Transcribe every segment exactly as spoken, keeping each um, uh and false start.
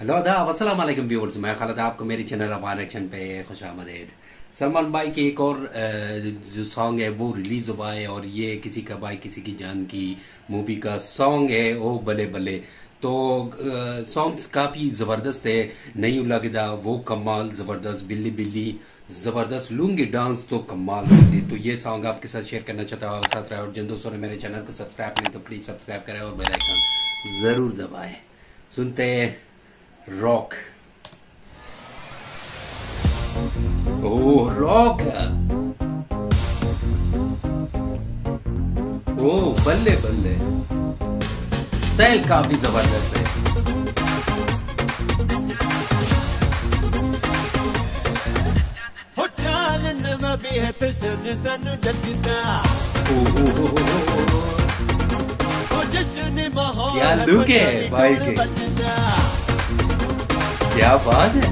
Hello आदाब अस्सलाम वालेकुम व्यूअर्स, मैं खालिद आपको मेरे चैनल अफगान एक्शन पे खुश आमदीद। सलमान भाई की एक और जो सॉन्ग है वो रिलीज हुआ है और ये किसी का भाई किसी की जान की मूवी का सॉन्ग है। ओ बले बले तो सॉन्ग्स काफी जबरदस्त है। नहीं लगदा वो कमाल जबरदस्त, बिल्ली बिल्ली जबरदस्त, लूंगी डांस तो कमाल कर दी। तो ये सॉन्ग आपके साथ शेयर करना चाहता हूँ साथ रहे। और जिन दोस्तों ने मेरे चैनल को सब्सक्राइब नहीं तो प्लीज सब्सक्राइब करें और बेल आइकन जरूर दबाएं। सुनते हैं रॉक। ओह रॉक, ओह बल्ले बल्ले, स्टाइल काफी जबरदस्त है। क्या लुक है भाई के, क्या बात है।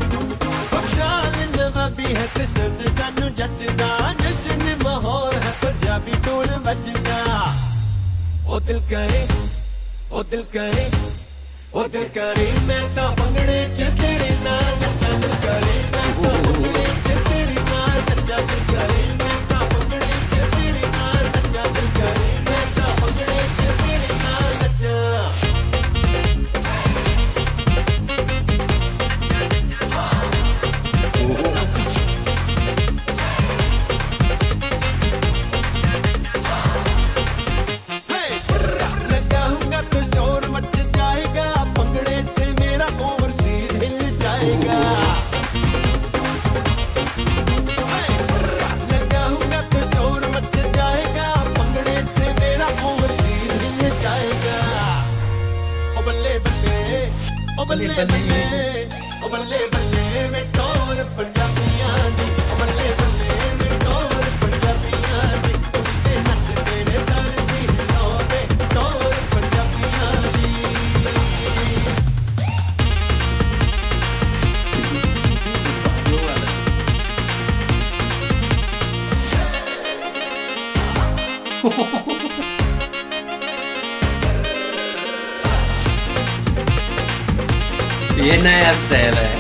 ओ दिल करे ओ दिल करे ओ दिल करे मैं तो भंगड़े च तेरे नाल नच्चा। दिल करे मैं तो भंगड़े च तेरे नाल नच्चा। दिल करे मैं तो भंगड़े च तेरे नाल नच्चा। दिल करे मैं तो भंगड़े च तेरे नाल नच्चा। ओ बल्ले बल्ले ओ बल्ले बल्ले मैं टोर पंजाबियां दी। ओ बल्ले बल्ले मैं टोर पंजाबियां दी। ते नचदे ने दर्दी लोवे टोर पंजाबियां दी। ये नया स्टाइल है।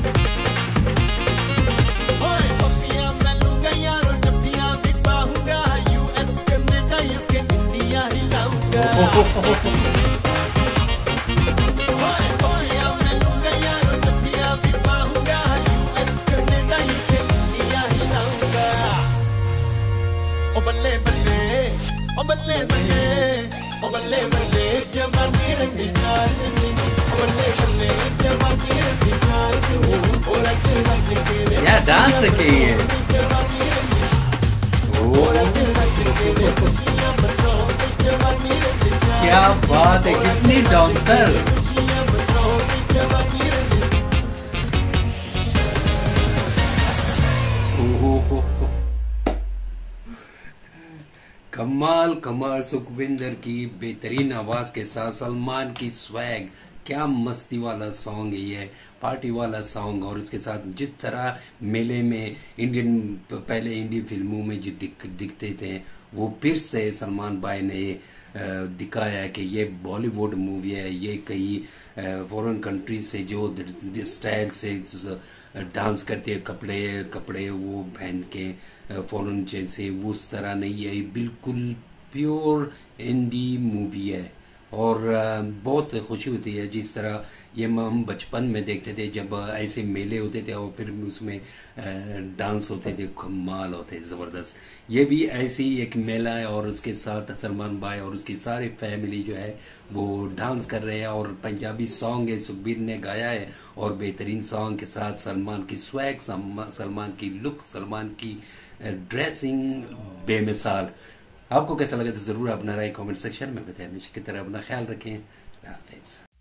ओ बल्ले बल्ले ओ बल्ले बल्ले ओ बल्ले बल्ले जवानी रंगी चांदनी। ओ बल्ले बल्ले जवानी रंगी चांदनी। ओ रंग रंग के क्या डांस है ये। क्या बात है, कितनी डांसर। कमाल कमाल, सुखविंदर की बेहतरीन आवाज के साथ सलमान की स्वैग, क्या मस्ती वाला सॉन्ग है ये, पार्टी वाला सॉन्ग। और उसके साथ जिस तरह मेले में इंडियन पहले इंडियन फिल्मों में जो दिख, दिखते थे वो फिर से सलमान भाई ने दिखाया है कि ये बॉलीवुड मूवी है। ये कई फॉरेन कंट्री से जो स्टाइल से डांस करते हैं, कपड़े कपड़े वो पहन के फॉरेन जैसे, वो उस तरह नहीं है, बिल्कुल प्योर हिंदी मूवी है। और बहुत खुशी होती है जिस तरह ये हम बचपन में देखते थे जब ऐसे मेले होते थे और फिर उसमें डांस होते थे, कमाल होते थे, जबरदस्त। ये भी ऐसी ही एक मेला है और उसके साथ सलमान भाई और उसकी सारी फैमिली जो है वो डांस कर रहे हैं। और पंजाबी सॉन्ग है, सुखबीर ने गाया है और बेहतरीन सॉन्ग के साथ सलमान की स्वैग, सलमान की लुक, सलमान की ड्रेसिंग बेमिसाल। आपको कैसा लगा तो जरूर अपना राय कमेंट सेक्शन में बताएं। हमेशा की तरह अपना ख्याल रखें। हाफिज।